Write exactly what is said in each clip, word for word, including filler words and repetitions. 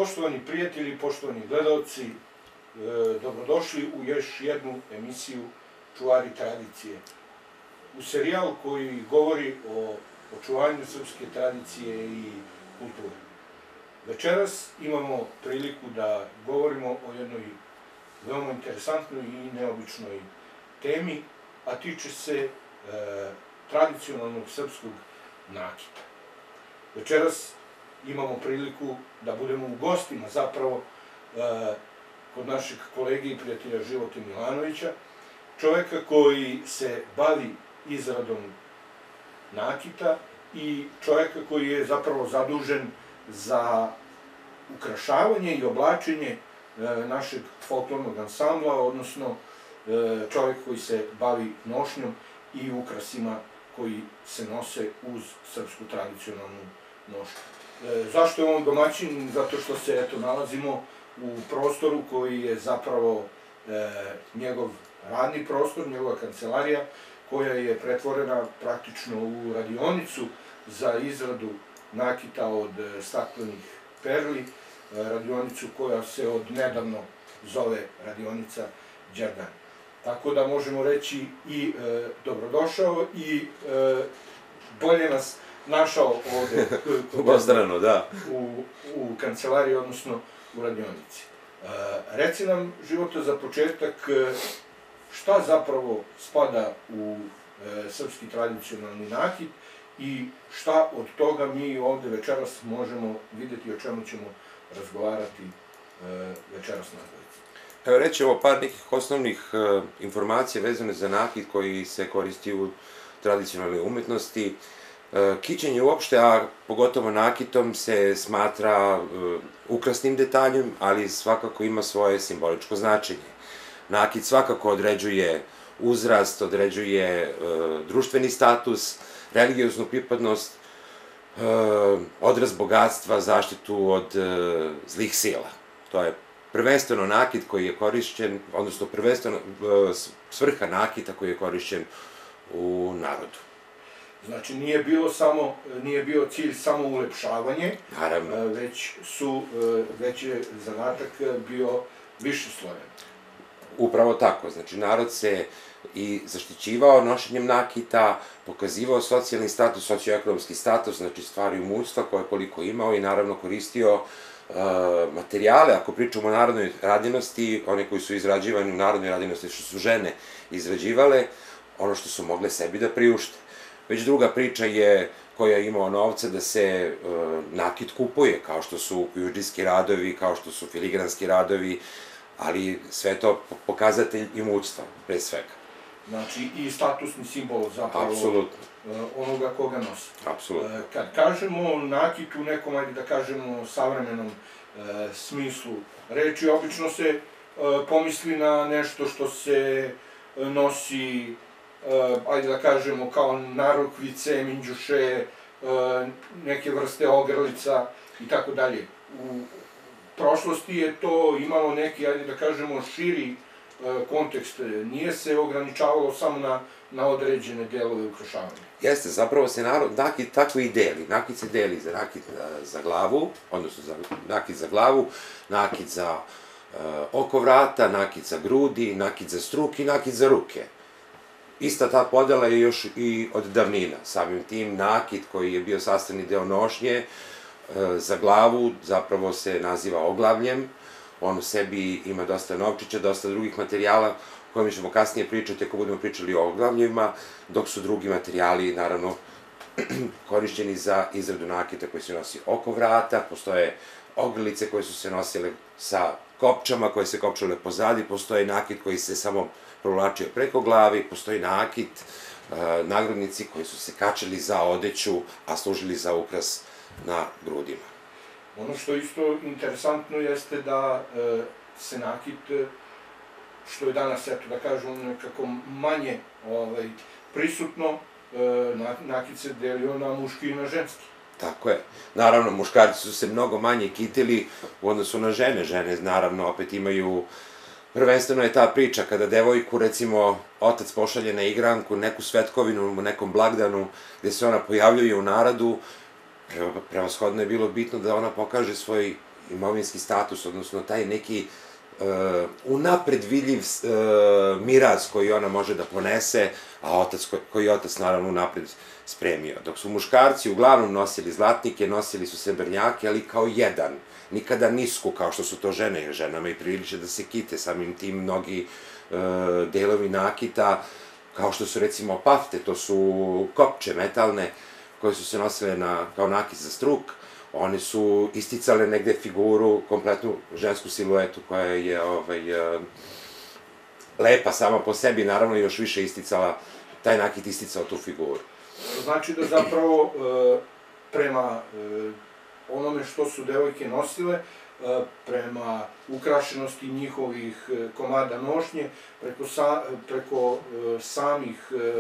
Poštovani prijatelji, poštovani gledalci, dobrodošli u još jednu emisiju Čuvari tradicije. U serijal koji govori o očuvanju srpske tradicije i kulture. Večeras imamo priliku da govorimo o jednoj veoma interesantnoj i neobičnoj temi, a tiče se tradicionalnog srpskog nakita. Večeras imamo priliku da budemo u gostima zapravo kod našeg kolege i prijatelja Živote Milanovića, čoveka koji se bavi izradom nakita i čoveka koji je zapravo zadužen za ukrašavanje i oblačenje našeg folklornog ansambla, odnosno čovek koji se bavi nošnjom i ukrasima koji se nose uz srpsku tradicionalnu nošnju. Zašto je on domaćin? Zato što se, eto, nalazimo u prostoru koji je zapravo njegov radni prostor, njegova kancelarija, koja je pretvorena praktično u radionicu za izradu nakita od staklenih perli, radionicu koja se od nedavno zove radionica Đerdan. Tako da možemo reći i dobrodošao i bolje nas našao ovde u kancelariji, odnosno u radionici. Reci nam, Života, za početak, šta zapravo spada u srpski tradicionalni nakit i šta od toga mi ovde večeras možemo videti i o čemu ćemo razgovarati večeras na dvojici. Evo, rećemo par nekih osnovnih informacija vezane za nakit koji se koristi u tradicionalnoj umetnosti. Kićenje uopšte, a pogotovo nakitom, se smatra ukrasnim detaljem, ali svakako ima svoje simboličko značenje. Nakit svakako određuje uzrast, određuje društveni status, religioznu pripadnost, odraz bogatstva, zaštitu od zlih sila. To je prvenstveno nakit koji je korišćen, odnosno prvenstveno svrha nakita koji je korišćen u narodu. Znači, nije bilo samo, nije bio cilj samo ulepšavanje, već su, već je zadatak bio višeslojan. Upravo tako, znači, narod se i zaštićivao nošenjem nakita, pokazivao socijalni status, socioekonomski status, znači stvari imućstva koje koliko imao i naravno koristio materijale. Ako pričamo o narodnoj radinosti, one koji su izrađivani u narodnoj radinosti, što su žene izrađivale, ono što su mogle sebi da priušte. Već druga priča je koja je imao novca da se nakit kupuje, kao što su kujundžijski radovi, kao što su filigranski radovi, ali sve to pokazatelj imućstva, pre svega. Znači, i statusni simbol zapravo onoga koga nosi. Apsolutno. Kad kažemo nakit u nekom, ajde da kažemo, savremenom smislu reči, obično se pomisli na nešto što se nosi, ajde da kažemo, kao narukvice, minđuše, neke vrste ogrlica i tako dalje. U prošlosti je to imalo neki, ajde da kažemo, širi kontekst. Nije se ograničavalo samo na određene delove ukrašavanja. Jeste, zapravo se nakit tako i deli. Nakit se deli za nakit za glavu, odnosno za nakit za glavu, nakit za oko vrata, nakit za grudi, nakit za struk i nakit za ruke. Ista ta podela je još i od davnina. Samim tim nakit koji je bio sastavni deo nošnje za glavu zapravo se naziva oglavljem. On u sebi ima dosta novčića, dosta drugih materijala o kojima ćemo kasnije pričati ako budemo pričali o oglavljima, dok su drugi materijali, naravno, korišćeni za izradu nakita koji se nosi oko vrata. Postoje ogrlice koje su se nosile sa kopčama, koje se kopčale pozadi, postoje nakit koji se samo provlačio preko glavi, postoji nakit, nagradnici koji su se kačili za odeću, a služili za ukras na grudima. Ono što je isto interesantno jeste da se nakit, što je danas, eto da kažemo, nekako manje prisutno, nakit se delio na muški i na ženski. Tako je. Naravno, muškarci su se mnogo manje kitili u odnosu na žene. Žene, naravno, opet imaju... Prvenstveno je ta priča kada devojku, recimo, otac pošalje na igranku, neku svetkovinu, u nekom blagdanu, gde se ona pojavljuje u narodu, prevashodno je bilo bitno da ona pokaže svoj imovinski status, odnosno taj neki unapred vidljiv miraz koji ona može da ponese, a koji je otac naravno unapred spremio. Dok su muškarci uglavnom nosili zlatnike, nosili su srebrnjake, ali kao jedan, nikada nisku kao što su to žene, jer ženama i priliče da se kite, samim tim mnogi delovi nakita, kao što su recimo pafte, to su kopče metalne, koje su se nosile kao nakit za struk, one su isticale negde figuru, kompletnu žensku siluetu koja je lepa sama po sebi, naravno još više isticala, taj nakit isticao tu figuru. Znači da zapravo prema onome što su devojke nosile, prema ukrašenosti njihovih komada nošnje, preko samih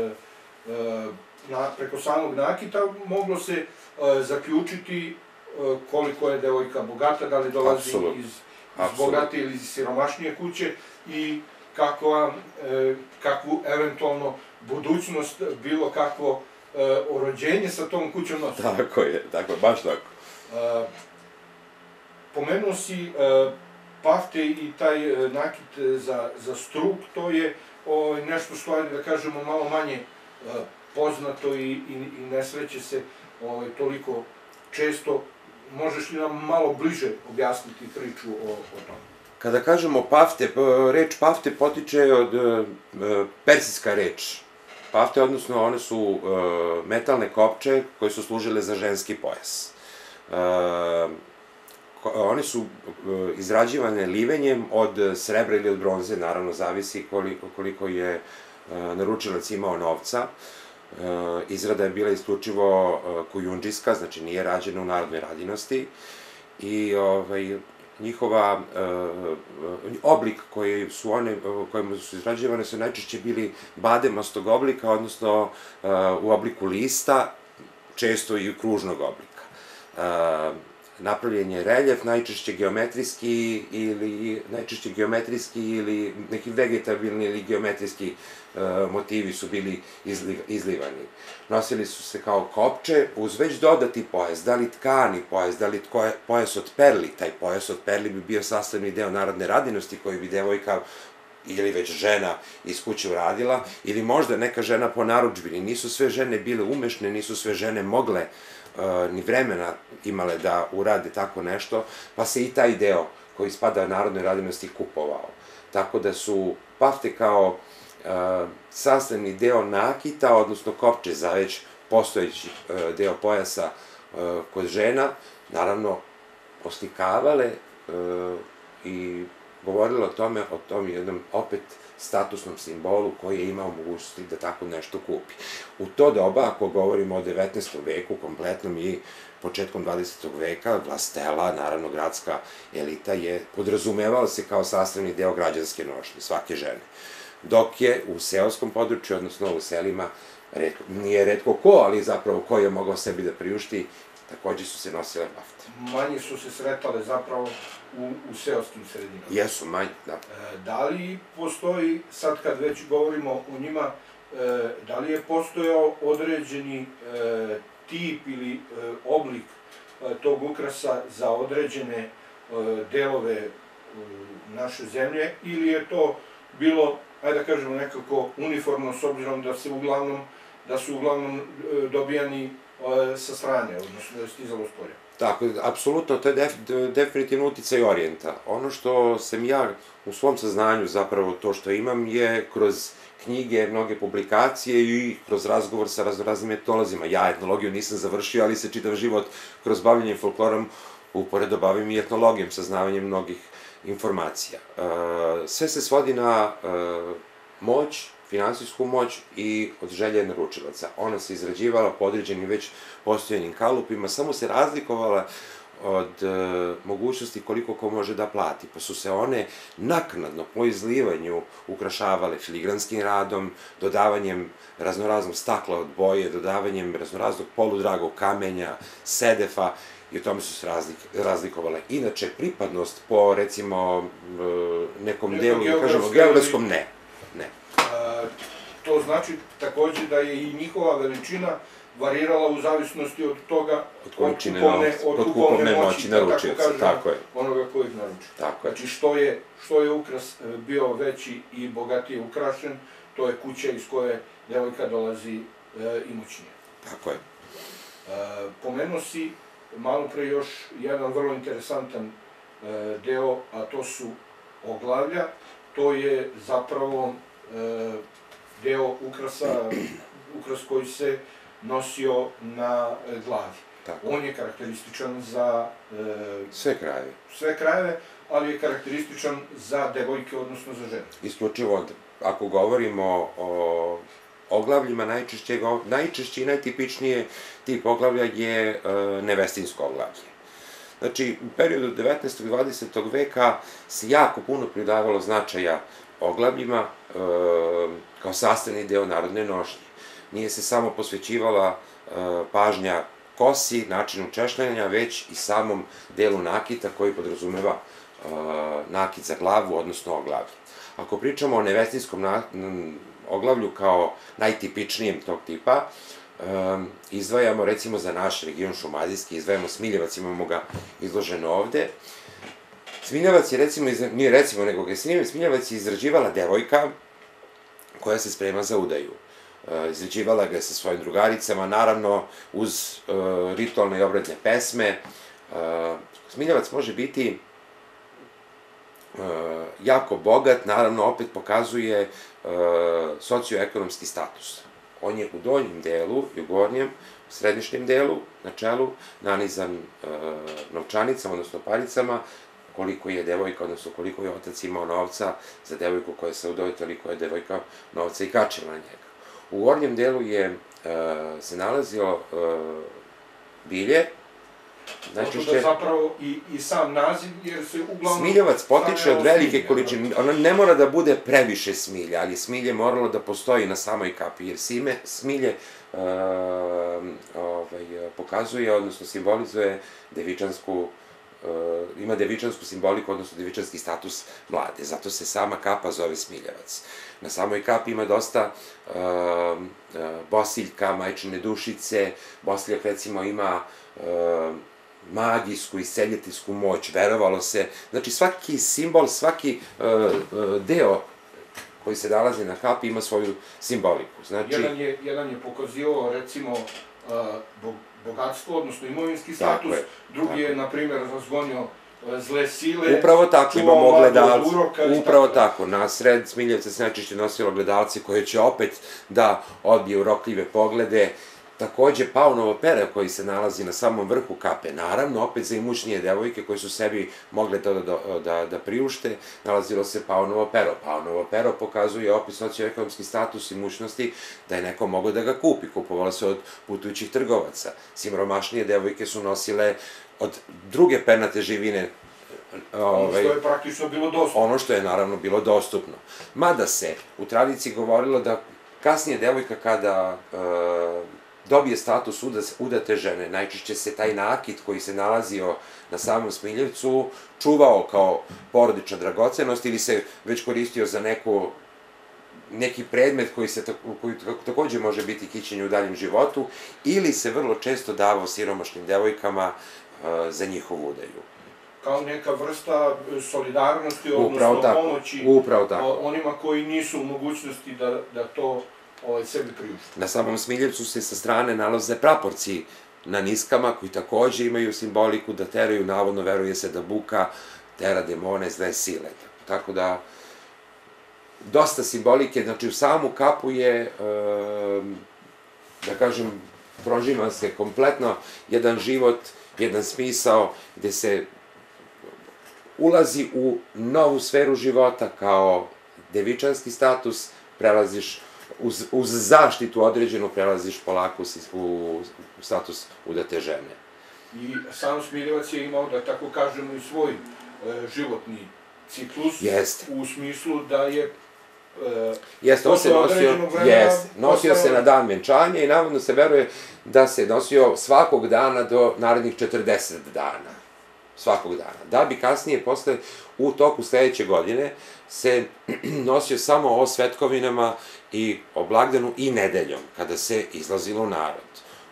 preko samog nakita moglo se zaključiti koliko je devojka bogata, da li dolazi iz bogate ili iz siromašnije kuće i kakvu eventualno budućnost, bilo kakvo orođenje sa tom kućom nosi. Tako je, tako je, baš tako. Pomenuo si pafte i taj nakit za struk, to je nešto što, ajde da kažemo, malo manje poznato i ne sreće se toliko često. Možeš li nam malo bliže objasniti priču o tome? Kada kažemo pafte, reč pafte potiče od persijska reč. Pafte, odnosno, one su metalne kopče koje su služile za ženski pojas. One su izrađivane livenjem od srebra ili od bronze, naravno, zavisi koliko je naručilac imao novca. Izrada je bila isključivo kujundžijska, znači nije rađena u narodnoj radinosti i njihova oblik kojima su izrađivane su najčešće bili bademastog oblika, odnosno u obliku lista, često i kružnog oblika. Napravljen je reljef, najčešće geometrijski ili najčešće geometrijski ili neki vegetabilni ili geometrijski motivi su bili izlivani. Nosili su se kao kopče uz već dodati pojas, da li tkani pojas, da li pojas od perli. Taj pojas od perli bi bio sastavni deo narodne radinosti koji bi devojka ili već žena iz kuće uradila, ili možda neka žena po narudžbini. Nisu sve žene bile umešne, nisu sve žene mogle ni vremena imale da urade tako nešto, pa se i taj deo koji spada narodnoj radinosti kupovao. Tako da su pafte kao sastavni deo nakita, odnosno kopče za već postojeći deo pojasa kod žena, naravno oslikavale i govorile o tome, o tom jednom opet statusnom simbolu koji je imao mogućnosti da tako nešto kupi. U to doba, ako govorimo o devetnaestom veku, kompletnom i početkom dvadesetog veka, vlastela, naravno gradska elita, je podrazumevao se kao sastavni deo građanske nošnje, svake žene. Dok je u seoskom području, odnosno u selima, nije retko ko, ali zapravo ko je mogao sebi da priušti, takođe su se nosile pafte. Manje su se sretale zapravo u seoskim sredinama. Jesu, manje, da. Da li postoji, sad kad već govorimo o njima, da li je postojao određeni tip ili oblik tog ukrasa za određene delove naše zemlje, ili je to bilo, ajde da kažemo, nekako uniformno, s obzirom da se uglavnom, da su uglavnom dobijani sa strane, odnosno da je stizalo s polja? Tako, apsolutno, to je definitivno uticaj orijenta. Ono što sam ja u svom saznanju, zapravo to što imam, je kroz knjige, mnoge publikacije i kroz razgovor sa raznoraznim etnolozima. Ja etnologiju nisam završio, ali se čitav život kroz bavljenje folklorom uporedo bavim i etnologijom, saznavanjem mnogih informacija. Sve se svodi na moć, finansijsku moć i od želje naručilaca. Ona se izrađivala po određenim već postojanim kalupima, samo se razlikovala od mogućnosti koliko ko može da plati, pa su se one naknadno po izlivanju ukrašavale filigranskim radom, dodavanjem raznoraznog stakla od boje, dodavanjem raznoraznog poludragog kamenja, sedefa, i o tome su se razlikovale. Inače, pripadnost po, recimo, nekom delu, da kažemo, geografskom, ne. To znači takođe da je i njihova veličina varirala u zavisnosti od toga, od kupovne moći naručioca, tako je. Onoga koji ih naruči. Tako je. Znači, što je ukras bio veći i bogatije ukrašen, to je kuća iz koje devojka dolazi imućnije. Tako je. Pomenuo si malo pre još jedan vrlo interesantan deo, a to su oglavlja. To je zapravo deo ukrasa, ukras koji se nosio na glavi. On je karakterističan za sve krajeve. Sve krajeve, ali je karakterističan za devojke, odnosno za žene. Isključivo, ako govorimo o oglavljima, najčešće i najtipičnije tip oglavlja je nevestinsko oglavlje. Znači, u periodu devetnaestog i dvadesetog veka se jako puno pridavalo značaja oglavljima kao sastavni deo narodne nošnje. Nije se samo posvećivala pažnja kosi, načinu češljanja, već i samom delu nakita koji podrazumeva nakit za glavu, odnosno oglavlje. Ako pričamo o nevestinskom oglavlju kao najtipičnijem tog tipa, izdvajamo recimo za naš region šumadijski, izdvajamo Smiljevac, imamo ga izloženo ovde. Smiljevac je recimo, nije recimo, nego ga je Smiljevac je izrađivala devojka koja se sprema za udaju. Izrađivala ga je sa svojim drugaricama, naravno uz ritualne i obredne pesme. Smiljevac može biti jako bogat, naravno opet pokazuje socioekonomski status. On je u donjem delu i u gornjem, središnjem delu, na čelu, nanizan novčanicama, odnosno paricama, koliko je devojka, odnosno koliko je otac imao novca za devojku koja se udoji, toliko je devojka novca i kačila na njega. U gornjem delu je se nalazio bilje. Zato da zapravo i sam naziv, jer se uglavnom... Smiljevac potiče od velike količine, ona ne mora da bude previše smilje, ali smilje moralo da postoji na samoj kapi, jer smilje pokazuje, odnosno simbolizuje devičansku, ima devičansku simboliku, odnosno devičanski status mlade, zato se sama kapa zove Smiljevac. Na samoj kapi ima dosta bosiljka, majčine dušice, bosiljak recimo ima magijsku i isceljiteljsku moć, verovalo se, znači svaki simbol, svaki deo koji se nalazi na kapi ima svoju simboliku. Jedan je pokazivao recimo bogatstvo, odnosno imovinski status, drugi je, na primjer, razgonio zle sile, upravo tako, imamo ogledalce, upravo tako, na sred Smiljevca se najčešće nosilo ogledalce koje će opet da odbije urokljive poglede. Takođe, paunovo pero koji se nalazi na samom vrhu kape, naravno, opet za imućnije devojke koje su sebi mogle to da priušte, nalazilo se paunovo pero. Paunovo pero pokazuje opet socioekonomski status imućnosti da je neko mogao da ga kupi, kupovalo se od putujućih trgovaca. Siromašnije devojke su nosile od druge pernate živine, ono što je praktično bilo dostupno. Ono što je naravno bilo dostupno. Mada se u tradiciji govorilo da kasnije devojka kada dobije status udate žene, najčešće se taj nakit koji se nalazio na samom Smiljevcu čuvao kao porodična dragocenost ili se već koristio za neki predmet koji takođe može biti kićenje u daljem životu ili se vrlo često davao siromašnim devojkama za njihovu udaju. Kao neka vrsta solidarnosti, odnosno pomoći onima koji nisu u mogućnosti da to sebi priušte. Na samom Smiljevcu se sa strane nalaze praporci na niskama koji takođe imaju simboliku da teraju, navodno veruje se da buka tera demone, zle sile. Tako da, dosta simbolike, znači u samu kapu je, da kažem, prožima se kompletno jedan život, jedan smisao gde se ulazi u novu sferu života kao devičanski status, prelaziš uz zaštitu određenu, prelaziš polako u status udate žene. I sam Smiljevac je imao, da tako kažemo, i svoj životni ciklus, u smislu da je posle određenog vremena... Nosio se na dan venčanja i navodno se veruje da se nosio svakog dana do narednih četrdeset dana. Svakog dana. Da bi kasnije, posle, u toku sledeće godine, se nosio samo o svetkovinama i o blagdanu i nedeljom, kada se izlazilo u narod.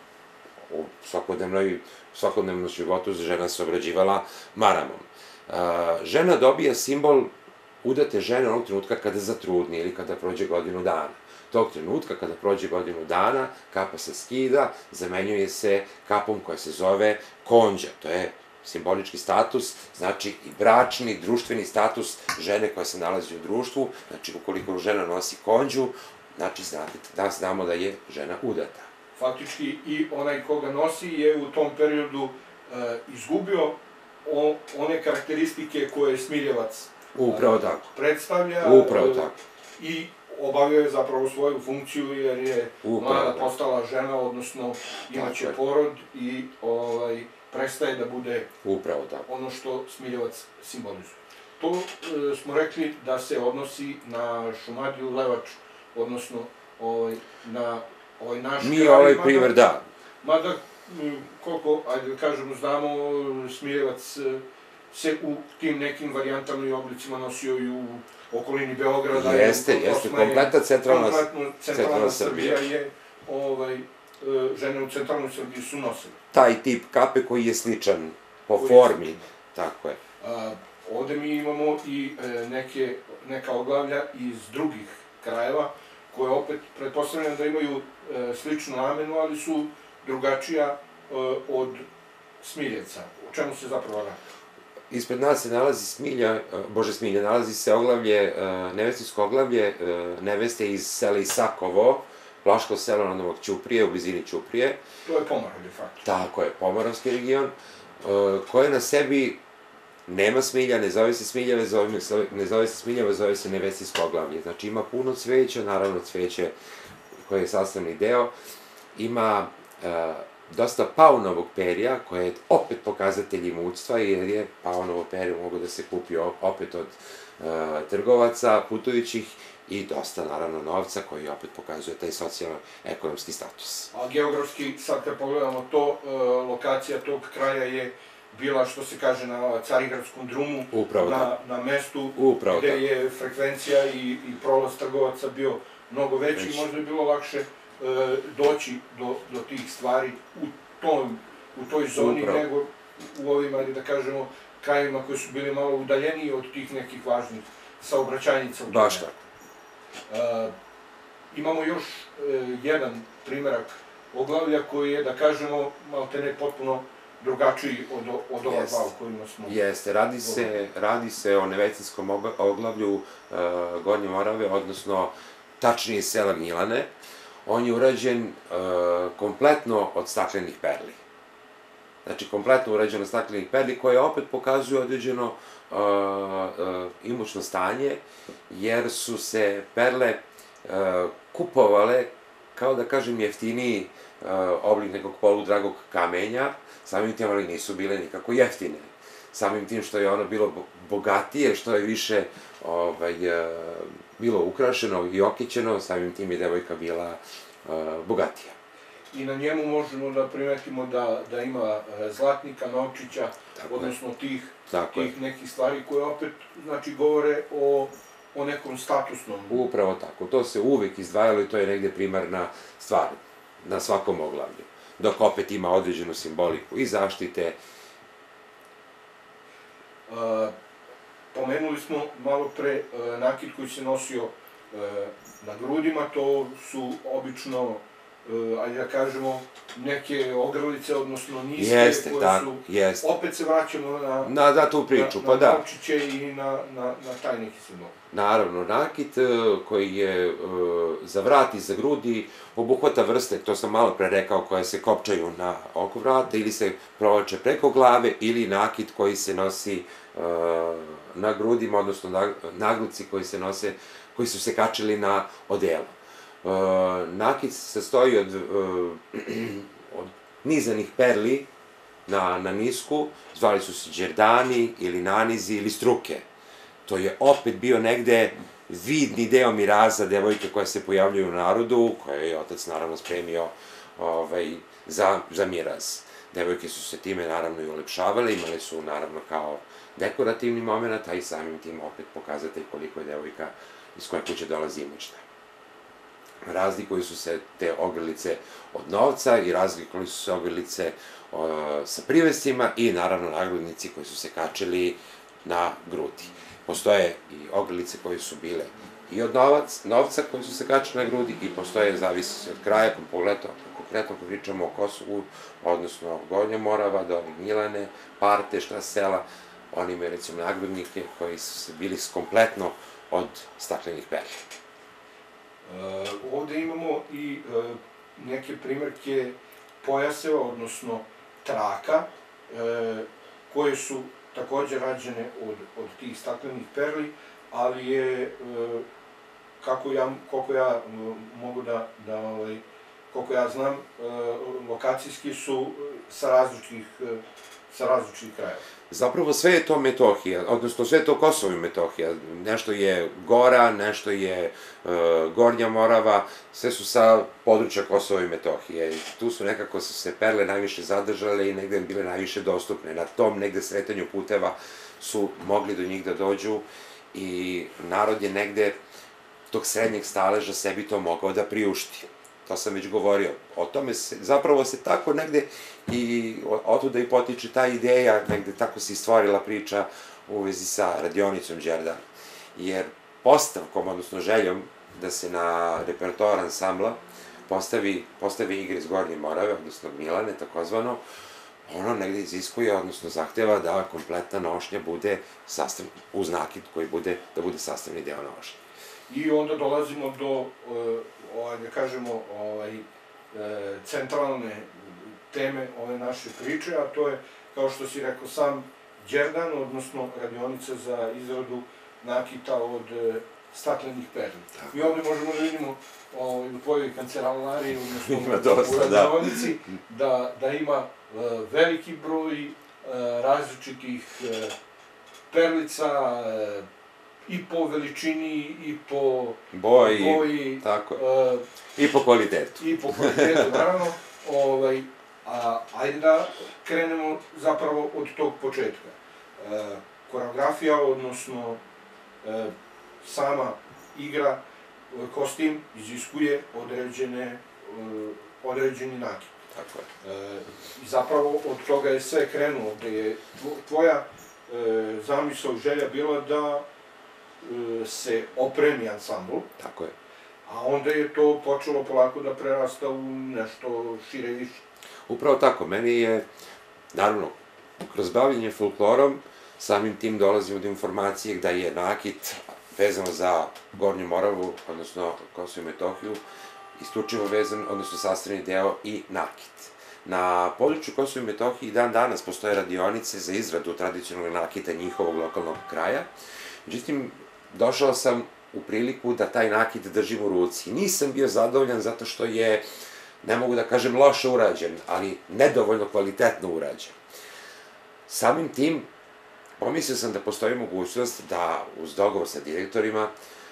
u svakodnevnom životu žena se obrađivala maramom. Žena dobija simbol udate žene onog trenutka kada zatrudni ili kada prođe godinu dana. Tog trenutka, kada prođe godinu dana, kapa se skida, zamenjuje se kapom koja se zove konđa. To je simbolički status, znači i bračni, društveni status žene koja se nalazi u društvu. Znači, ukoliko žena nosi konđu, znači da znamo da je žena udata. Faktički i onaj koga nosi je u tom periodu izgubio one karakteristike koje Smiljevac predstavlja i obavio je zapravo svoju funkciju jer je mlada postala žena, odnosno imaće porod i prestaje da bude ono što Smiljevac simbolizuje. To smo rekli da se odnosi na Šumadiju, Levač, odnosno na ovaj naš kraj. Mi ovaj primjer, da. Mada, koliko, ajde da kažemo, znamo, Smiljevac se u tim nekim varijantama i oblicima nosio i u okolini Beograda. Jeste, jeste, kompletna centralna Srbija je, žene u centralnoj Srbiji su nosile. Taj tip kape koji je sličan po formi, tako je. Ovde mi imamo i neka oglavlja iz drugih krajeva, koje opet pretpostavljam da imaju sličnu namenu, ali su drugačija od Smiljevca. O čemu se zapravo radi? Ispred nas se nalazi Smilja, bože Smilja, nalazi se oglavlje, nevestinsko oglavlje neveste iz sela Isakovo, Vlaško selo na Novog Ćuprije, u blizini Ćuprije. To je Pomoravlje, faktički. Tako je, Pomoravski region, koje na sebi nema smilja, ne zove se Smiljeve, ne zove se Smiljeva, zove se nevestinsko oglavlje. Znači ima puno cveća, naravno cveće koje je sastavni deo, ima dosta paunovog perja, koje je opet pokazatelj imućstva, jer je paunovo perje mogo da se kupi opet od trgovaca, putujućih, i dosta, naravno, novca koji opet pokazuje taj socijalno-ekonomski status. A geografski, sad kad pogledamo to, lokacija tog kraja je bila, što se kaže, na Carigradskom drumu, na mestu gde je frekvencija i prolaz trgovaca bio mnogo veći, možda je bilo lakše doći do tih stvari u toj zoni nego u ovim, ajde da kažemo, krajevima koji su bili malo udaljeniji od tih nekih važnih saobraćajnica. Baš tako. Imamo još jedan primerak oglavlja koji je, da kažemo, maltene potpuno drugačiji od ova dva u kojima smo... Jeste, radi se o nevestinskom oglavlju Gornje Morave, odnosno tačnije sela Gnjilane. On je urađen kompletno od staklenih perli. Znači, kompletno urađen od staklenih perli, koje opet pokazuju određeno imućno stanje, jer su se perle kupovale, kao da kažem, jeftiniji oblik nekog poludragog kamenja, samim tim, ali nisu bile nikako jeftine. Samim tim što je ono bilo bogatije, što je više bilo ukrašeno i okićeno, samim tim je devojka bila bogatija. I na njemu možemo da primetimo da ima zlatnika, novčića, odnosno tih nekih stvari koje opet govore o nekom statusnom... Upravo tako. To se uvek izdvajalo i to je negde primarna stvar na svakom oglavlju. Dok opet ima određenu simboliku i zaštite. Pomenuli smo malo pre nakit koji se nosio na grudima, to su obično, ajde da kažemo, neke ogrlice, odnosno niske, koje su, opet se vraćamo na novčiće i na taj neki simbol. Naravno, nakit koji je za vrat i za grudi obuhvata vrste, to sam malo pre rekao, koje se kopčaju na oko vrata ili se provlače preko glave, ili nakit koji se nosi na grudima, odnosno nagluci koji se nose, koji su se kačili na odelo. Nakit se sastoji od nizanih perli na nisku, zvali su se đerdani ili nanizi ili struke. To je opet bio negde vidni deo miraza devojke koja se pojavljaju u narodu, koje je otac naravno spremio za miraz. Devojke su se time naravno i ulepšavale, imale su naravno kao dekorativni moment, a i samim tim opet pokazatelj koliko je devojka iz koje kuće dolazi imućna. razlikuju su se te ogrlice od novca i razlikuju su se ogrlice sa privescima i naravno naglednici koji su se kačili na grudi. Postoje i ogrlice koje su bile i od novac, novca koji su se kačili na grudi i postoje, zavisi se od kraja, kompletno, konkretno ako pričamo o Kosovu, odnosno Gornja Morava, do Gnjilane, Parte, šta sela, oni imaju recimo naglednike koji su bili kompletno od staklenih perli. Ovde imamo i neke primjerke pojaseva, odnosno traka, koje su takođe rađene od tih staklenih perli, ali je, koliko ja mogu da, koliko ja znam, lokacijski su sa različitih krajeva. Zapravo sve je to Metohija, odnosno sve je to Kosovo i Metohija. Nešto je Gora, nešto je Gornja Morava, sve su sa područja Kosova i Metohije. Tu su nekako se perle najviše zadržale i negde bile najviše dostupne. Na tom negde sretanju puteva su mogli do njih da dođu i narod je negde tog srednjeg staleža sebi to mogao da priušti. To sam već govorio. O tome se, zapravo se tako negde i otuda i potiče ta ideja, negde tako se i stvorila priča u vezi sa radionicom Đerdana. Jer postavkom, odnosno željom, da se na repertoar ansambla postave igre iz Gornje Morave, odnosno Gnjilane, takozvano, ono negde iziskuje, odnosno zahteva da kompletna nošnja bude uz nakit koji bude, da bude sastavni deo nošnje. I onda dolazimo do, da kažemo, centralne teme ove naše priče, a to je, kao što si rekao sam, Đerdan, odnosno radionica za izradu nakita od staklenih perli. I ovde možemo da vidimo u tvojoj kancelariji, odnosno u radionici, da ima veliki broj različitih perlica, i po veličini, i po boji, i po kvalitetu. I po kvalitetu, naravno. Ajde da krenemo zapravo od tog početka. Koreografija, odnosno sama igra, kostim, iziskuje određeni nakit. Tako je. I zapravo od toga je sve krenulo, gde je tvoja zamisao, želja bila da se opremi ansambl. Tako je. A onda je to počelo polako da prerasta u nešto šire i više. Upravo tako. Meni je, naravno, kroz bavljenje folklorom, samim tim dolazimo do informacije da je nakit vezano za Gornju Moravu, odnosno Kosovo i Metohiju, isključivo vezan, odnosno sastavni deo i nakit. Na području Kosova i Metohije i dan danas postoje radionice za izradu tradicionalnog nakita njihovog lokalnog kraja. Međutim, došao sam u priliku da taj nakit držim u ruci. Nisam bio zadovoljan zato što je, ne mogu da kažem loše urađen, ali nedovoljno kvalitetno urađen. Samim tim, pomislio sam da postoji mogućnost da uz dogovor sa direktorima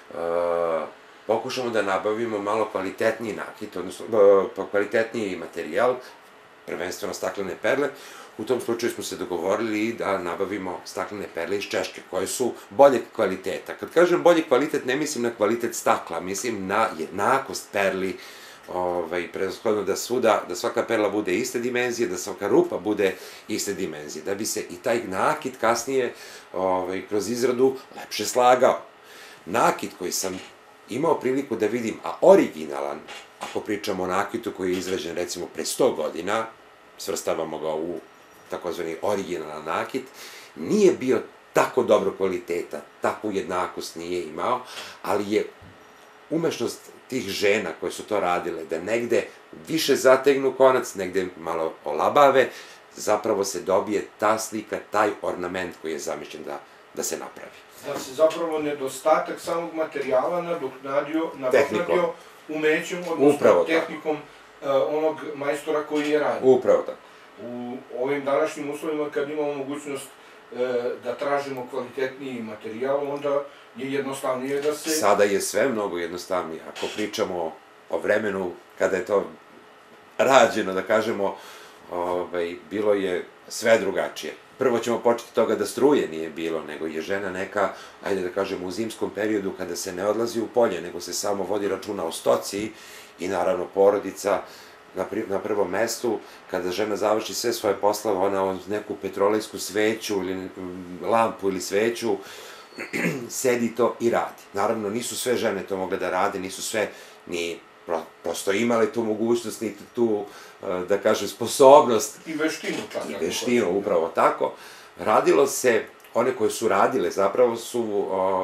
pokušamo da nabavimo malo kvalitetniji nakit, odnosno kvalitetniji materijal, prvenstveno staklene perle. U tom slučaju smo se dogovorili da nabavimo staklene perle iz Češke, koje su boljeg kvaliteta. Kad kažem bolji kvalitet, ne mislim na kvalitet stakla, mislim na jednakost perli, prevashodno da svuda, da svaka perla bude iste dimenzije, da svaka rupa bude iste dimenzije, da bi se i taj nakit kasnije kroz izradu lepše slagao. Nakit koji sam imao priliku da vidim, a originalan, ako pričamo o nakitu koji je izrađen recimo pre sto godina, svrstavamo ga u takozvani originalan nakit, nije bio tako dobro kvaliteta, takvu jednakost nije imao, ali je umešnost tih žena koje su to radile, da negde više zategnu konac, negde malo olabave, zapravo se dobije ta slika, taj ornament koji je zamišljen da se napravi. Da se zapravo nedostatak samog materijala nadoknadio umećem, odnosno tehnikom onog majstora koji je radio. Upravo tako. U ovim današnjim uslovima, kad imamo mogućnost da tražimo kvalitetniji materijal, onda je jednostavnije da se... Sada je sve mnogo jednostavnije. Ako pričamo o vremenu kada je to rađeno, da kažemo, bilo je sve drugačije. prvo ćemo početi toga da struje nije bilo, nego je žena neka, ajde da kažemo, u zimskom periodu kada se ne odlazi u polje, nego se samo vodi računa o stoci i naravno porodica na prvom mestu, kada žena završi sve svoje poslove, ona neku petrolejsku sveću ili lampu ili sveću, sedi to i radi. Naravno, nisu sve žene to mogle da rade, nisu sve ni prosto imale tu mogućnost, niti tu, da kažem, sposobnost. I veštinu. I veštinu, upravo tako. Radilo se, one koje su radile, zapravo su,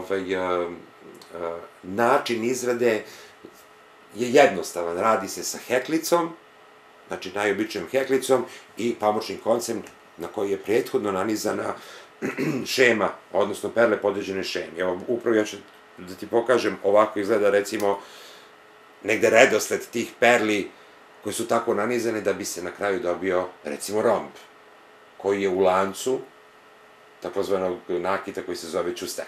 način izrade je jednostavan. Radi se sa heklicom, znači najobičnijom heklicom i pamučnim koncem na koji je prethodno nanizana šema, odnosno perle podređene šemi. Evo, upravo ja ću da ti pokažem, ovako izgleda, recimo, negde redosled tih perli koje su tako nanizane da bi se na kraju dobio, recimo, romb, koji je u lancu takozvanog nakita koji se zove čustek.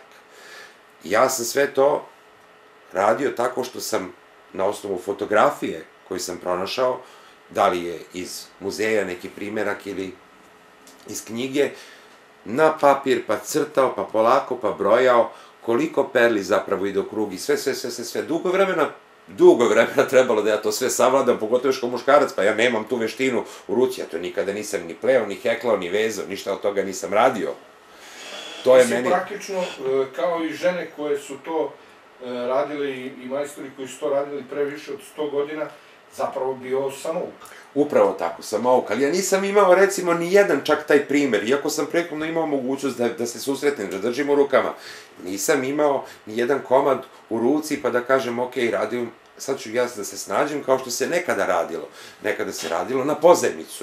Ja sam sve to radio tako što sam na osnovu fotografije koju sam pronašao, da li je iz muzeja neki primerak ili iz knjige, na papir pa crtao, pa polako, pa brojao koliko perli zapravo ide u krug i sve, sve, sve, sve, sve, dugo vremena, dugo vremena trebalo da ja to sve savladam, pogotovo još kao muškarac, pa ja nemam tu veštinu u ruci, ja to nikada nisam ni pleo, ni heklao, ni vezao, ništa od toga nisam radio. To je meni... Praktično, kao i žene koje su to radile i majstori koji su to radili pre više od sto godina, zapravo bio samouk. Upravo tako, samouk, ali ja nisam imao, recimo, ni jedan čak taj primer, iako sam prethodno imao mogućnost da se susretnem, da držim u rukama, nisam imao ni jedan komad u ruci pa da kažem, ok, radim, sad ću ja da se snađem kao što se nekada radilo. Nekada se radilo na pozajmicu.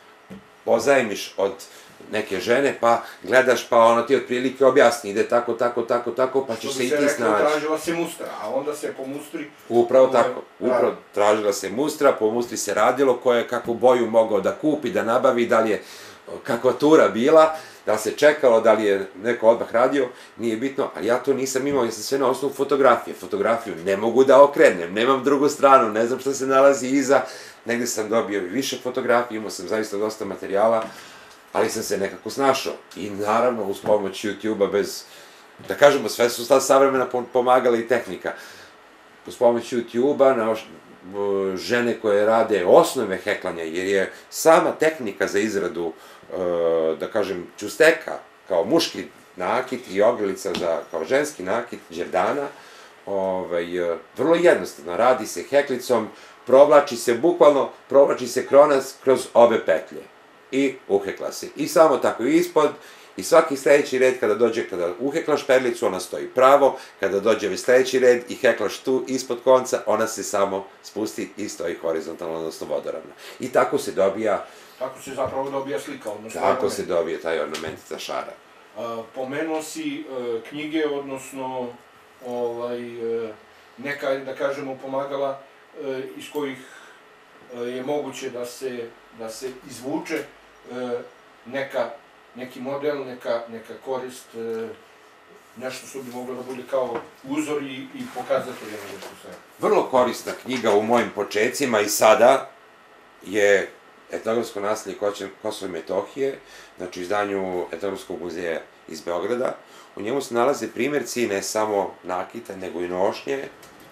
Pozajmiš od neke žene, pa gledaš, pa ona ti otprilike objasni, ide tako, tako, tako, tako, pa ćeš se i ti snaći. Što bi se rekao, tražila se mustra, a onda se po mustri... Upravo tako, upravo tražila se mustra, po mustri se radilo, ko je kakvu boju mogao da kupi, da nabavi, da li je kakva tura bila, da li se čekalo, da li je neko odmah radio, nije bitno, ali ja to nisam imao, ja sam sve na osnovu fotografije. Fotografiju ne mogu da okrenem, nemam drugu stranu, ne znam šta se nalazi iza, negde sam dobio više fotografije, imao sam zaista dosta materijala, ali sam se nekako snašao. I naravno, uz pomoć YouTube-a, bez, da kažemo, sve su sad savremena pomagala i tehnika. Uz pomoć YouTube-a, žene koje rade osnove heklanja, jer je sama tehnika za izradu, da kažem, čusteka, kao muški nakit i ogrlica kao ženski nakit, đerdana, vrlo jednostavno. Radi se heklicom, provlači se, bukvalno, provlači se kronac kroz obe petlje. I uhekla se. I samo tako ispod, i svaki sledeći red kada dođe, kada uheklaš perlicu, ona stoji pravo, kada dođe sledeći red i heklaš tu ispod konca, ona se samo spusti i stoji horizontalno, odnosno vodoravno. I tako se dobija... Tako se zapravo dobija slika, odnosno... Tako se dobija taj ornament za šara. Pomenuo si knjige, odnosno neka, da kažemo, pomagala iz kojih je moguće da se izvuče neki model, neka korist, nešto što bi moglo da bude kao uzor i pokazatelj nešto sve. Vrlo korisna knjiga u mojim počecima i sada je Etnografsko naselje Kosova i Metohije, znači u izdanju Etnografskog muzeja iz Beograda. U njemu se nalaze primjerci ne samo nakita, nego i nošnje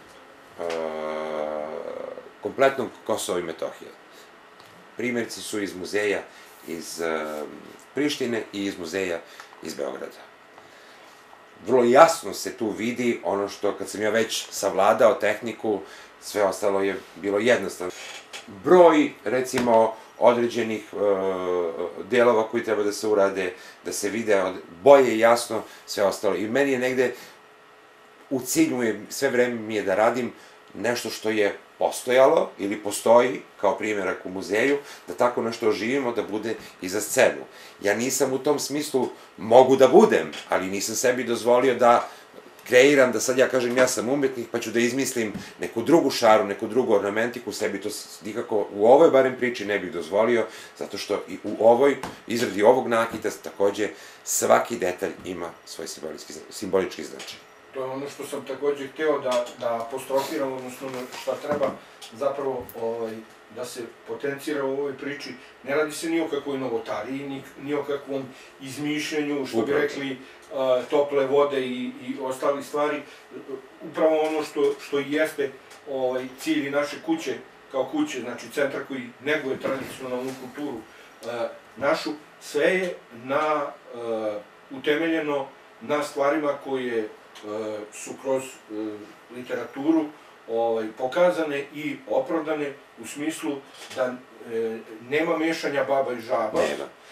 kompletnog Kosova i Metohije. Primjerci su iz muzeja iz Prištine i iz muzeja iz Beograda. Vrlo jasno se tu vidi ono što, kad sam ja već savladao tehniku, sve ostalo je bilo jednostavno. Broj, recimo, određenih delova koji treba da se urade, da se vide bolje jasno, sve ostalo. I meni je negde u cilju, sve vreme mi je da radim nešto što je postojalo ili postoji kao primjerak u muzeju, da tako nešto oživimo, da bude i za scenu. Ja nisam u tom smislu, mogu da budem, ali nisam sebi dozvolio da kreiram, da sad ja kažem ja sam umetnik, pa ću da izmislim neku drugu šaru, neku drugu ornamentiku, sebi to nikako u ovoj barem priči ne bih dozvolio, zato što i u ovoj izradi ovog nakita takođe svaki detalj ima svoj simbolički značaj. To je ono što sam takođe hteo da, da apostrofiram, odnosno šta treba zapravo ovaj, da se potencira u ovoj priči. Ne radi se ni o kakvoj novotariji, ni, ni o kakvom izmišljenju, što bi rekli, a, tople vode i, i ostali stvari. Upravo ono što, što i jeste ovaj, cilj naše kuće, kao kuće, znači centar koji neguje tradicionalnu kulturu a, našu, sve je na, a, utemeljeno na stvarima koje su kroz literaturu pokazane i opravdane u smislu da nema mešanja baba i žaba,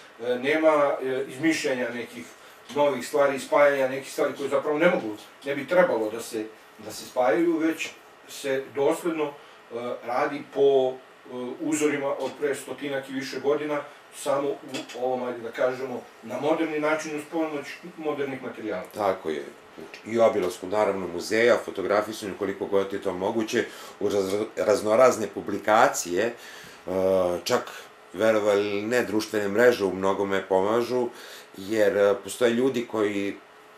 nema izmišljanja nekih novih stvari, spajanja nekih stvari koje zapravo ne mogu, ne bi trebalo da se, da se spajaju, već se dosledno radi po uzorima od pre stotinak i više godina, samo u ovom, ajde da kažemo, na moderni način uz pomoć modernih materijala. Tako je. I obilasku, naravno, muzeja, fotografisanju, koliko god je to moguće, u raznorazne publikacije, čak, verovali ili ne, društvene mreže u mnogome pomažu, jer postoje ljudi koji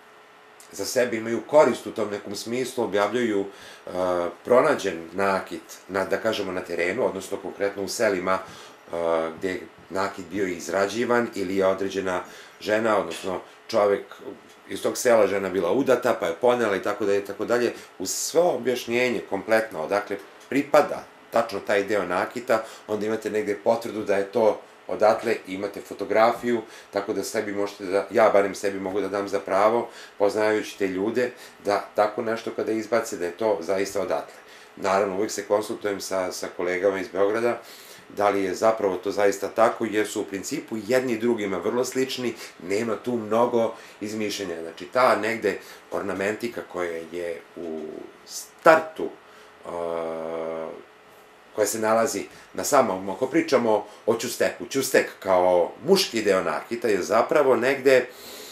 za sebe imaju korist u tom nekom smislu, objavljuju pronađen nakit, da kažemo, na terenu, odnosno konkretno u selima gde je nakit bio izrađivan ili je određena žena, odnosno čovek iz tog sela žena bila udata, pa je ponela i tako dalje, tako dalje, uz sve objašnjenje kompletno odakle pripada tačno taj deo nakita, onda imate negde potvrdu da je to odatle, imate fotografiju, tako da sebi možete da, ja barem sebi mogu da dam za pravo, poznavajući te ljude, da tako nešto kada izbace, da je to zaista odatle. Naravno, uvijek se konsultujem sa, sa kolegama iz Beograda, da li je zapravo to zaista tako, jer su u principu jedni drugima vrlo slični, nema tu mnogo izmišljenja. Znači, ta negde ornamentika koja je u startu, koja se nalazi na samom, ako pričamo o ćusteku, ćustek kao muški deo nakita je zapravo negde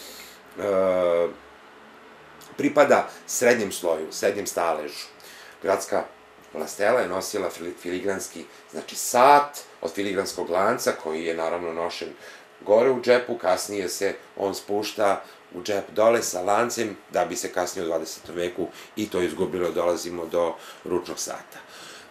pripada srednjem sloju, srednjem staležu. Gradska vlastela je nosila filigranski, znači sat od filigranskog lanca koji je naravno nošen gore u džepu, kasnije se on spušta u džep dole sa lancem, da bi se kasnije u dvadesetom veku i to izgubilo, dolazimo do ručnog sata.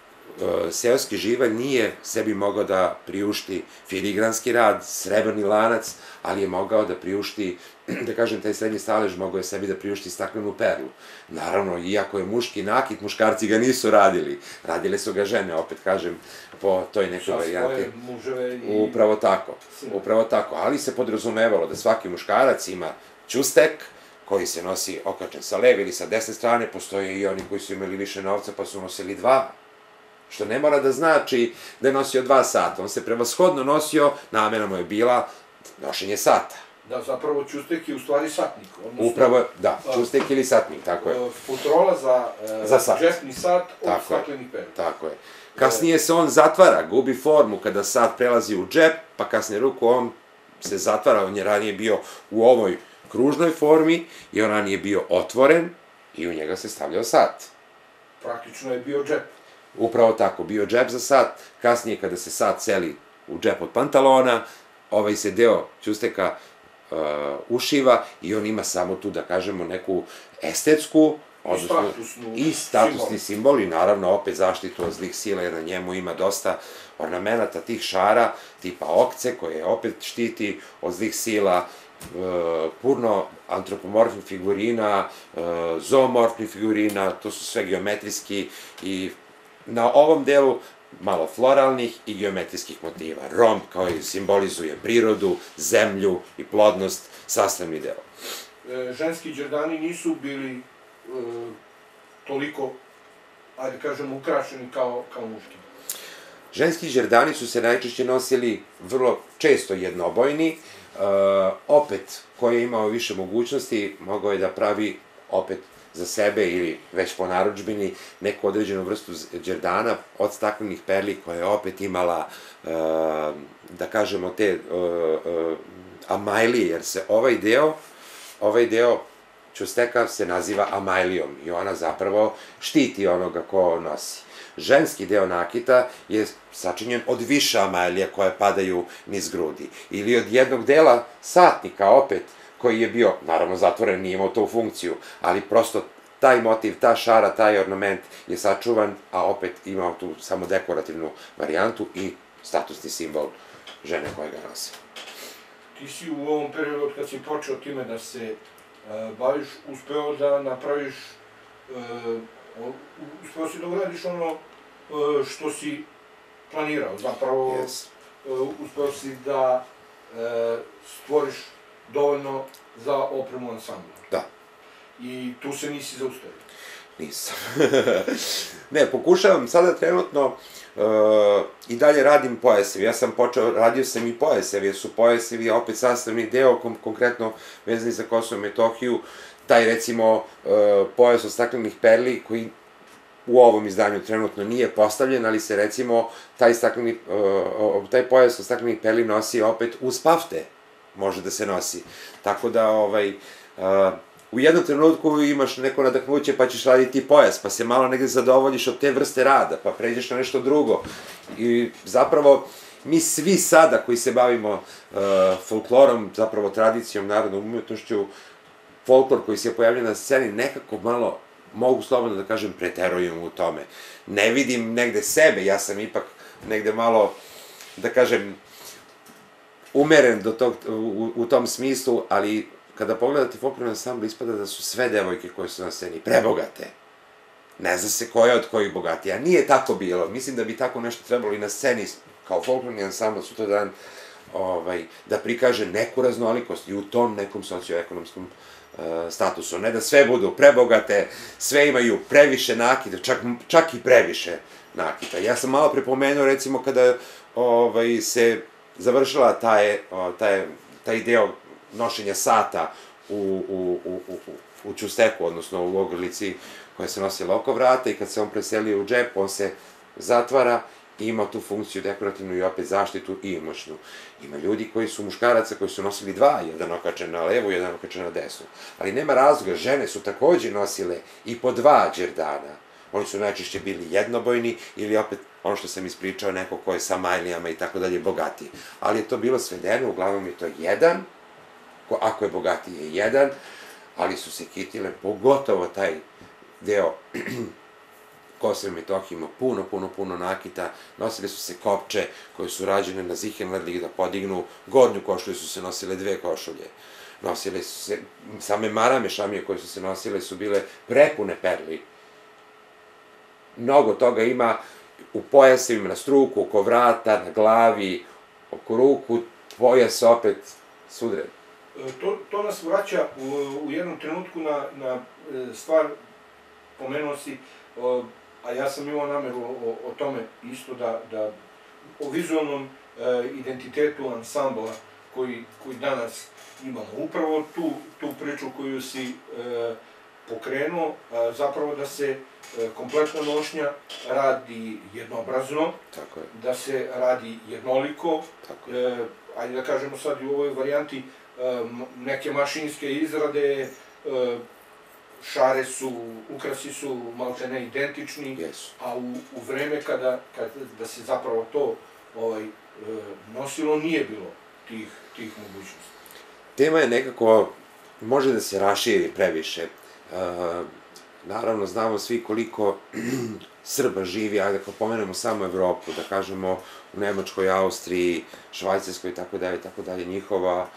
Seoski živalj nije sebi mogao da priušti filigranski rad, srebrni lanac, ali je mogao da priušti, da kažem, taj srednji stalež mogao je sebi da priušti staklenu perlu. Naravno, iako je muški nakit, muškarci ga nisu radili. Radile su ga žene, opet kažem, po toj nekoj varijanti. Svoje muževe i... Upravo tako, upravo tako. Ali se podrazumevalo da svaki muškarac ima ćustek, koji se nosi okačen sa leve ili sa desne strane, postoje i oni koji su imali više novca pa su nosili dva, što ne mora da znači da je nosio dva sata. On se prevashodno nosio, namena mu je bila nošenje sata. Da, zapravo ćustek je u stvari satnik. Upravo, da, ćustek ili satnik, tako je. Futrola za džepni sat od staklenih perla. Tako je. Kasnije se on zatvara, gubi formu kada sat prelazi u džep, pa kasnije ruku on se zatvara, on je ranije bio u ovoj kružnoj formi i on ranije bio otvoren i u njega se stavljao sat. Praktično je bio džep. Upravo tako, bio džep za sat, kasnije kada se sat seli u džep od pantalona, ovaj se deo ćusteka ušiva i on ima samo tu, da kažemo, neku estetsku i statusni simbol i naravno opet zaštitu od zlih sila, jer na njemu ima dosta ornamenata tih šara, tipa okce, koje opet štiti od zlih sila, puno antropomorfnih figurina, zoomorfnih figurina, to su sve geometrijski i na ovom delu malo floralnih i geometrijskih motiva. Romb kao i simbolizuje prirodu, zemlju i plodnost, sastavni deo. Ženski đerdani nisu bili toliko, ajde kažemo, ukrašeni kao muški. Ženski đerdani su se najčešće nosili vrlo često jednobojni, opet, ko je imao više mogućnosti, mogao je da pravi opet za sebe ili već po narudžbini neku određenu vrstu đerdana od staklenih perli koja je opet imala, da kažemo, te amajlije, jer se ovaj deo, ovaj deo ćusteka se naziva amajlijom i ona zapravo štiti onoga ko nosi. Ženski deo nakita je sačinjen od više amajlija koje padaju niz grudi ili od jednog dela satnika opet, koji je bio, naravno zatvoren, nije imao tu funkciju, ali prosto taj motiv, ta šara, taj ornament je sačuvan, a opet imamo tu samo dekorativnu varijantu i statusni simbol žene koje ga nose. Ti si u ovom periodu, od kad si počeo time da se baviš, uspeo da napraviš, uspeo si da uradiš ono što si planirao, zapravo uspeo si da stvoriš dovoljno za opremu ansambla. Da. I tu se nisi zaustavio. Nisam. Ne, pokušavam sada trenutno i dalje radim pojasevi. Ja sam počeo, radio sam i pojasevi, jer su pojasevi opet sastavni deo, konkretno vezani za Kosovo i Metohiju, taj recimo pojas od staklenih perli koji u ovom izdanju trenutno nije postavljen, ali se recimo taj stakleni, taj pojas od staklenih perli nosi opet uz pafte, može da se nosi. Tako da, ovaj, u jednom trenutku imaš neko nadahnuće pa ćeš raditi pojas, pa se malo negde zadovoljiš od te vrste rada, pa pređeš na nešto drugo. I zapravo, mi svi sada koji se bavimo folklorom, zapravo tradicijom, narodnom umetnošću, folklor koji se pojavlja na sceni, nekako malo, mogu slobodno da kažem, preterujem u tome. Ne vidim negde sebe, ja sam ipak negde malo, da kažem, umeren u tom smislu, ali kada pogledate folklorni ansambl, ispada da su sve devojke koje su na sceni prebogate. Ne zna se koja od kojih bogatija. Nije tako bilo. Mislim da bi tako nešto trebalo i na sceni, kao folklorni ansambl, sutradan, da prikaže neku raznolikost i u tom nekom socioekonomskom statusu. Ne da sve budu prebogate, sve imaju previše nakita, čak i previše nakita. Ja sam malo prepomenuo, recimo, kada se završila taj deo nošenja sata u Ćusteku, odnosno u ogrlici koja se nosi oko vrata, i kad se on preselio u džep, on se zatvara i ima tu funkciju dekorativnu i opet zaštitu i moćnu. Ima ljudi koji su muškaraca koji su nosili dva, jedan okačen na levu, jedan okačen na desnu. Ali nema razloga, žene su takođe nosile i po dva đerdana. Oni su najčešće bili jednobojni ili opet, ono što sam ispričao, neko ko je sa majlijama i tako dalje bogatiji. Ali je to bilo svedeno, uglavnom je to jedan, ako je bogatiji je jedan, ali su se kitile, pogotovo taj deo Kosova i Metohije ima puno, puno, puno nakita, nosile su se kopče koje su rađene na zihenladlik da podignu gornju košulju, su se nosile dve košulje. Nosile su se, same marame šamije koje su se nosile su bile prepune perli. Mnogo toga ima u pojasevima, na struku, oko vrata, na glavi, oko ruku, pojas opet sudre. To nas vraća u jednom trenutku na stvar, pomenuo si, a ja sam imao nameru o tome isto da, o vizualnom identitetu ansambla koji danas imamo. Upravo tu priču koju si pokrenuo, zapravo da se kompletna nošnja radi jednoobrazno, da se radi jednoliko, ajde da kažemo sad i u ovoj varijanti, neke mašinske izrade, šare su, ukrasi su maltene identični, a u vreme kada se zapravo to nosilo nije bilo tih mogućnosti. Tema je nekako, može da se raširi previše. Naravno, znamo svi koliko Srba živi, ajde da pomenemo samo Evropu, da kažemo u Nemačkoj, Austriji, Švajcarskoj i tako dalje, tako dalje, njihova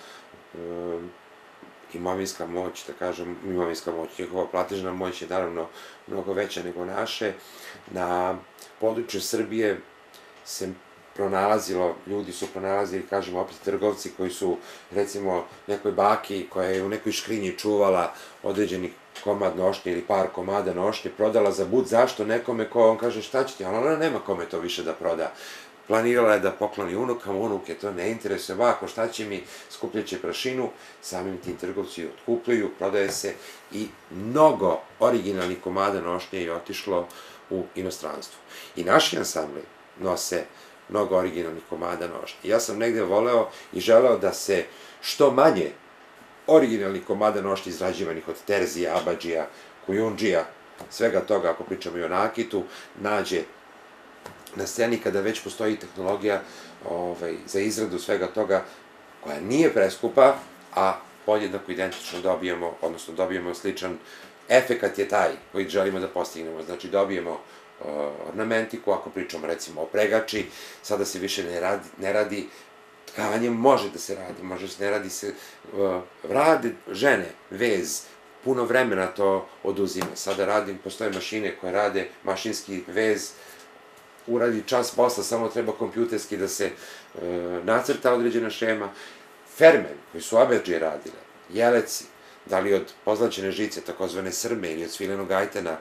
imovinska moć, da kažem, imovinska moć, njihova platežna moć je naravno mnogo veća nego naše. Na području Srbije se pronalazilo, ljudi su pronalazili, kažemo, opet trgovci koji su, recimo, nekoj baki koja je u nekoj škrinji čuvala određeni komad nošnje ili par komada nošnje, prodala za bud, zašto nekome ko on kaže šta će ti, ali ona nema kome to više da proda. Planirala je da pokloni unukama, unuke to ne interesuje, ovako šta će mi, skupljaće prašinu, samim tim trgovci otkupljuju, prodaje se i mnogo originalnih komada nošnje je otišlo u inostranstvo. I naši ansambli nose mnogo originalnih komada nošnje. Ja sam negde voleo i želeo da se što manje originalnih komada nošnje izrađivanih od terzija, abadžija, kujundžija, svega toga, ako pričamo i o nakitu, nađe na sceni kada već postoji tehnologija za izradu svega toga koja nije preskupa, a podjednako identično dobijemo, odnosno dobijemo sličan efekat je taj koji želimo da postignemo. Znači, dobijemo ornamentiku, ako pričamo recimo o pregači, sada se više ne radi, ne radi tkanjem, može da se radi, može se ne radi se, rade žene, vez, puno vremena to oduzima. Sada radim, postoje mašine koje rade mašinski vez, uradi čas posla, samo treba kompjuterski da se nacrta određena šema. Fermen, koji su obeđe radile, jeleci, da li od pozlaćene žice, takozvane srme ili od svilenog ajtena,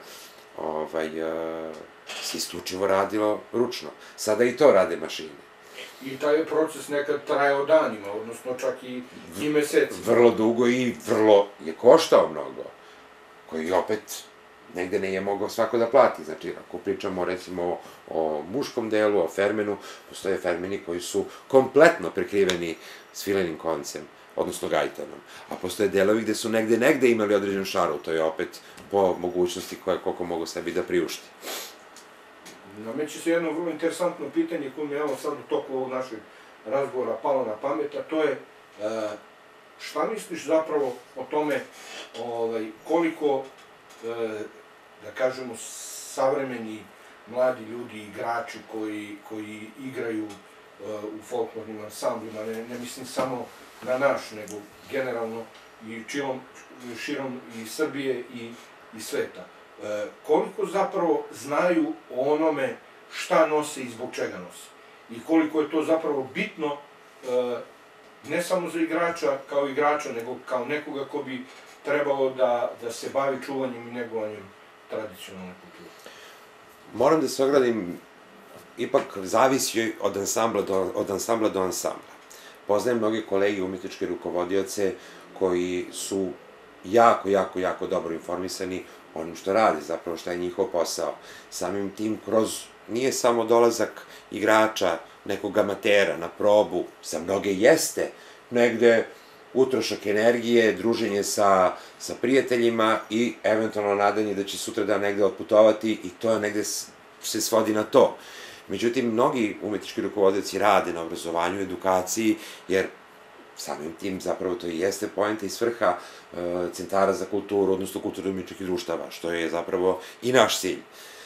se isključivo radilo ručno. Sada i to rade mašine. I taj proces nekad trajao danima, odnosno čak i mesecima. Vrlo dugo i vrlo je koštao mnogo, koji opet negde ne je mogao svako da plati. Znači, ako pričamo recimo o muškom delu, o fermenu, postoje fermeni koji su kompletno prekriveni svilenim koncem, odnosno gajtanom. A postoje delovi gde su negde negde imali određen šarov, to je opet po mogućnosti koliko mogu sebi da priušti. Nameće se jedno vrlo interesantno pitanje koje mi je sad u toku ovog našeg razgovora palo na pamet, a to je šta misliš zapravo o tome koliko, da kažemo, savremeni mladi ljudi, igrači koji igraju u folklornim ansamblima, ne mislim samo na naš, nego generalno i širom i Srbije i sveta. Koliko zapravo znaju o onome šta nose i zbog čega nose. I koliko je to zapravo bitno, ne samo za igrača kao igrača, nego kao nekoga ko bi trebalo da se bavi čuvanjem i negovanjem tradicionalne kulture. Moram da se ogradim, ipak zavisi od ansambla do ansambla. Poznajem mnogi kolegi umetničke rukovodioce koji su jako, jako, jako dobro informisani onim što radi, zapravo šta je njihov posao. Samim tim kroz, nije samo dolazak igrača, nekog amatera na probu, za mnoge jeste, negde utrošak energije, druženje sa prijateljima i eventualno nadanje da će sutra dan negde otputovati i to negde se svodi na to. Međutim, mnogi umetnički rukovodioci rade na obrazovanju, edukaciji, jer samim tim zapravo to i jeste poenta i svrha centara za kulturu, odnosno kulturno-umetničkih društava, što je zapravo i naš cilj.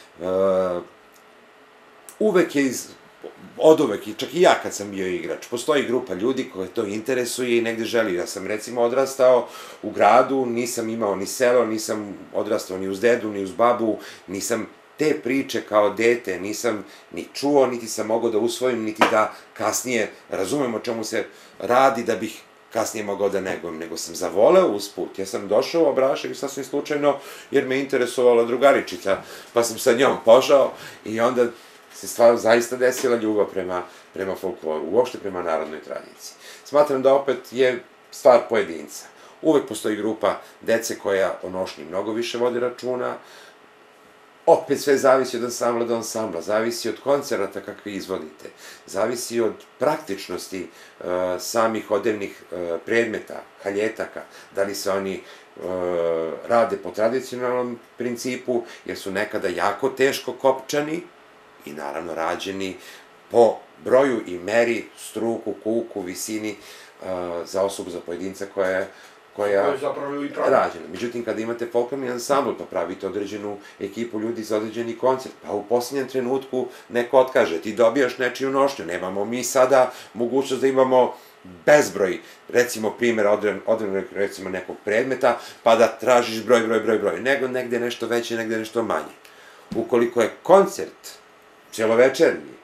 Uvek je, od uvek, čak i ja kad sam bio igrač, postoji grupa ljudi koje to interesuje i negde želi. Ja sam recimo odrastao u gradu, nisam imao ni selo, nisam odrastao ni uz dedu, ni uz babu, nisam te priče kao dete nisam ni čuo, niti sam mogao da usvojim, niti da kasnije razumem o čemu se radi, da bih kasnije mogao da negujem, nego sam zavoleo usput. Ja sam došao u Abrašev sasvim slučajno, jer me interesovala drugaričica, pa sam sa njom pošao i onda se stvarno zaista desila ljubav prema folkloru, uopšte prema narodnoj tradiciji. Smatram da opet je stvar pojedinca. Uvek postoji grupa dece koja o nošnji mnogo više vodi računa. Opet sve zavisi od ansambla do ansambla, zavisi od koncerata kakve izvodite, zavisi od praktičnosti samih odevnih predmeta, haljetaka, da li se oni rade po tradicionalnom principu, jer su nekada jako teško kopčani i naravno rađeni po broju i meri, struku, kuku, visini za osobu, za pojedinca koja je koja je rađena. Međutim, kada imate folklorni ansambl, pa pravite određenu ekipu ljudi za određeni koncert, pa u posljednjem trenutku neko otkaže, ti dobijaš nečiju nošnju, nemamo mi sada mogućnost da imamo bezbroj, recimo primjer određenog recimo nekog predmeta, pa da tražiš broj, broj, broj, broj, nego negde nešto veće, negde nešto manje. Ukoliko je koncert celovečernji,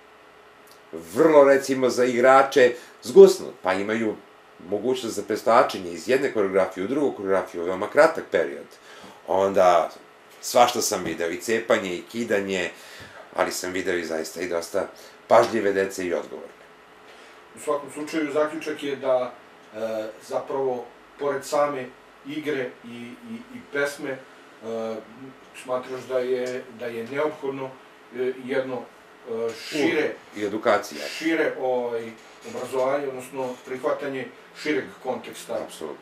vrlo recimo za igrače zgusnut, pa imaju mogućnost za prestačenje iz jedne koreografije u drugu koreografiju u veoma kratak period, onda svašta sam video, i cepanje, i kidanje, ali sam video i zaista i dosta pažljive dece i odgovorne. U svakom slučaju, zaključak je da zapravo, pored same igre i pesme, smatraš da je neophodno jedno šire... I edukacija. Šire obrazovanje, odnosno prihvatanje šireg konteksta,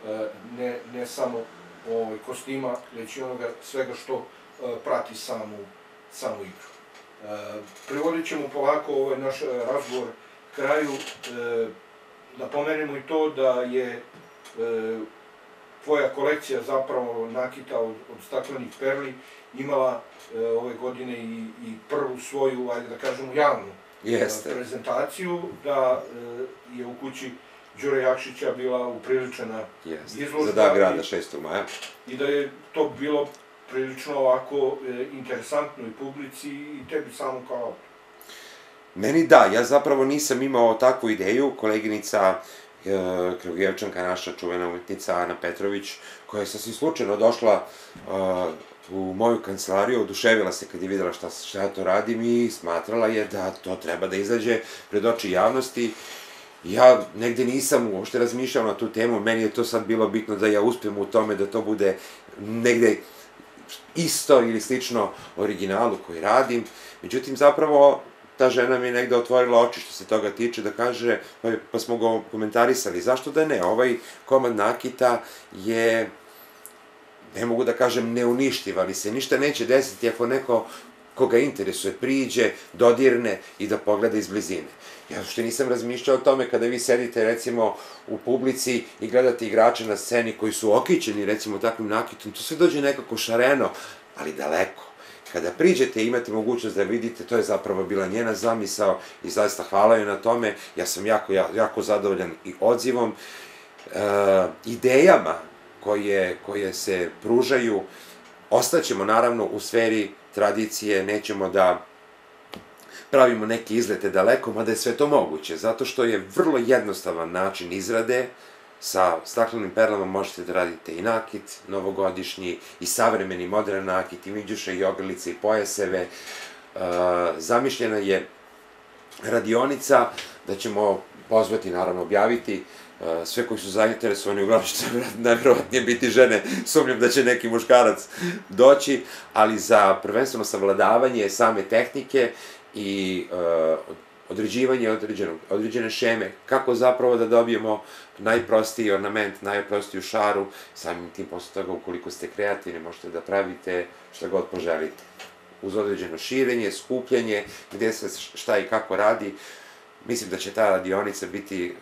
ne samo kostima, već i onoga svega što prati samu igru. Privodit ćemo polako ovaj naš razgovor kraju, da pomenemo i to da je tvoja kolekcija zapravo nakita od, od staklenih perli imala e, ove godine i, i prvu svoju, ajde da kažemo, javnu Jeste. e, prezentaciju, da e, je u kući Đure Jakšića bila upriličena izložba. Za dan grada šestog maja. I da je to bilo prilično ovako e, interesantno i publici i tebi samo kao autor. Meni da, ja zapravo nisam imao takvu ideju, koleginica e, Kragujevčanka, naša čuvena umetnica Ana Petrović, koja je sasvim slučajno došla e, u moju kancelariju, oduševila se kad je videla šta, šta ja to radim i smatrala je da to treba da izađe pred oči javnosti. Ja negde nisam uopšte razmišljao na tu temu, meni je to sad bilo bitno da ja uspijem u tome da to bude negde isto ili slično originalu koji radim. Međutim, zapravo, ta žena mi je negde otvorila oči što se toga tiče, da kaže, pa, pa smo ga komentarisali, zašto da ne, ovaj komad nakita je, ne mogu da kažem neuništiv, ali se ništa neće desiti ako neko koga interesuje priđe, dodirne i da pogleda iz blizine. Ja uopšte nisam razmišljao o tome kada vi sedite, recimo, u publici i gledate igrače na sceni koji su okićeni, recimo, takvim nakitom, to sve dođe nekako šareno, ali daleko. Kada priđete i imate mogućnost da vidite, to je zapravo bila njena zamisao i zaista hvala joj na tome. Ja sam jako, jako zadovoljan i odzivom, e, idejama koje, koje se pružaju. Ostaćemo, naravno, u sferi tradicije, nećemo da pravimo neke izlete daleko, mada je sve to moguće, zato što je vrlo jednostavan način izrade. Sa staklenim perlama možete da radite i nakit novogodišnji, i savremeni, modern nakit, i minđuše, i ogrlice, i pojaseve. Zamišljena je radionica da ćemo pozvati, naravno objaviti, sve koji su zainteresovani, uglavnom će najverovatnije biti žene, sumnjam da će neki muškarac doći, ali za prvenstveno savladavanje same tehnike i određivanje određene šeme, kako zapravo da dobijemo najprostiji ornament, najprostiju šaru, samim tim posle toga, ukoliko ste kreativni, možete da pravite šta god poželite. Uz određeno širenje, skupljanje, gde se šta i kako radi, mislim da će ta radionica biti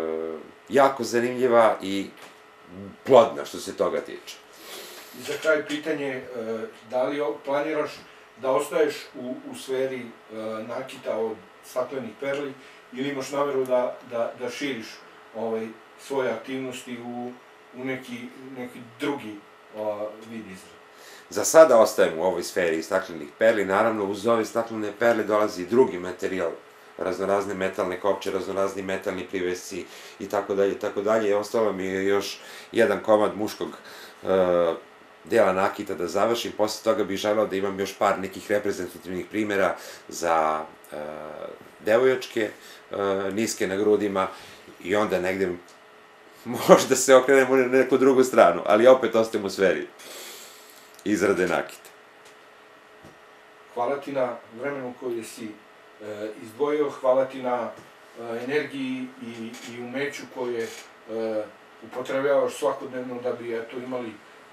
jako zanimljiva i plodna što se toga tiče. I za kraj pitanje, da li planiraš da ostaješ u sferi nakita od staklenih perli ili imaš nameru da širiš svoje aktivnosti u neki drugi vid izrade? Za sada ostajem u ovoj sferi staklenih perli, naravno uz ove staklene perle dolazi i drugi materijal, raznorazne metalne kopče, raznorazni metalni privesci i tako dalje, i tako dalje. Ostalo mi je još jedan komad muškog dela nakita da završim, posle toga bih želeo da imam još par nekih reprezentativnih primjera za devojačke, niske na grudima, i onda negde možda se okrenemo na neku drugu stranu, ali opet ostajem u sferi izrade nakita. Hvala ti na vremenu koje si izdvojio, hvala ti na energiji i umeću koje upotrebljavaš svakodnevno da bi imali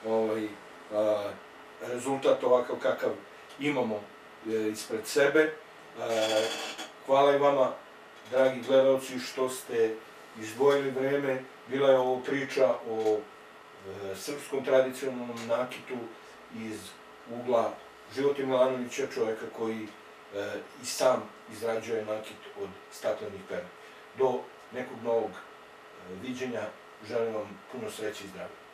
rezultat ovakav kakav imamo ispred sebe. Hvala i vama, dragi gledalci, što ste izdvojili vreme. Bila je ovo priča o srpskom tradicionalnom nakitu iz ugla Živote Milanovića, čoveka koji i sam izrađuje nakit od staklenih perli. Do nekog novog viđenja želim vam puno sreće i zdravlja.